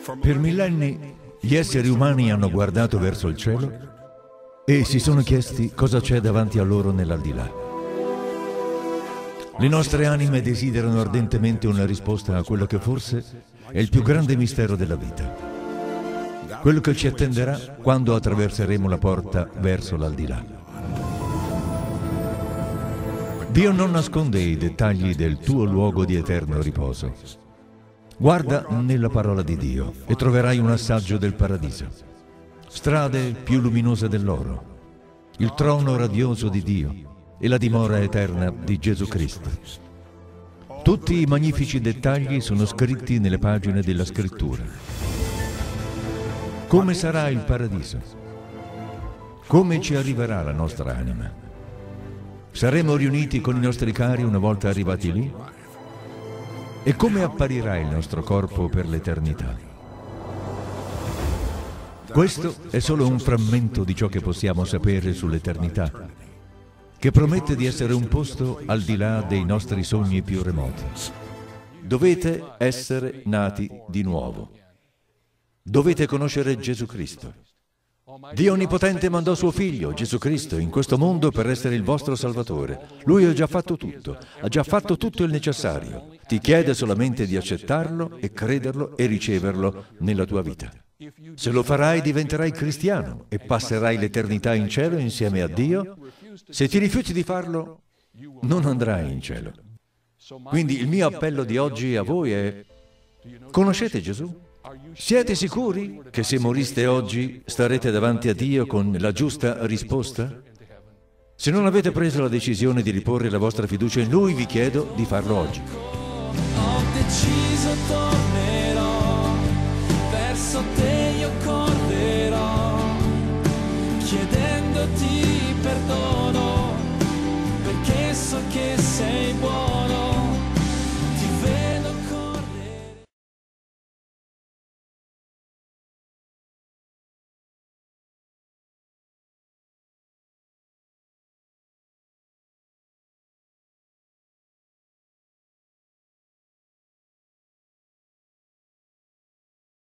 Per millenni gli esseri umani hanno guardato verso il cielo e si sono chiesti cosa c'è davanti a loro nell'aldilà. Le nostre anime desiderano ardentemente una risposta a quello che forse è il più grande mistero della vita, quello che ci attenderà quando attraverseremo la porta verso l'aldilà. Dio non nasconde i dettagli del tuo luogo di eterno riposo. Guarda nella parola di Dio e troverai un assaggio del paradiso, strade più luminose dell'oro, il trono radioso di Dio e la dimora eterna di Gesù Cristo. Tutti i magnifici dettagli sono scritti nelle pagine della Scrittura. Come sarà il paradiso? Come ci arriverà la nostra anima? Saremo riuniti con i nostri cari una volta arrivati lì? E come apparirà il nostro corpo per l'eternità? Questo è solo un frammento di ciò che possiamo sapere sull'eternità, che promette di essere un posto al di là dei nostri sogni più remoti. Dovete essere nati di nuovo. Dovete conoscere Gesù Cristo. Dio Onnipotente mandò suo Figlio, Gesù Cristo, in questo mondo per essere il vostro Salvatore. Lui ha già fatto tutto il necessario. Ti chiede solamente di accettarlo e crederlo e riceverlo nella tua vita. Se lo farai diventerai cristiano e passerai l'eternità in cielo insieme a Dio. Se ti rifiuti di farlo, non andrai in cielo. Quindi il mio appello di oggi a voi è: conoscete Gesù? Siete sicuri che se moriste oggi starete davanti a Dio con la giusta risposta? Se non avete preso la decisione di riporre la vostra fiducia in Lui, vi chiedo di farlo oggi. Ho deciso, tornerò, verso te io correrò, chiedendoti perdono, perché so che sei buono.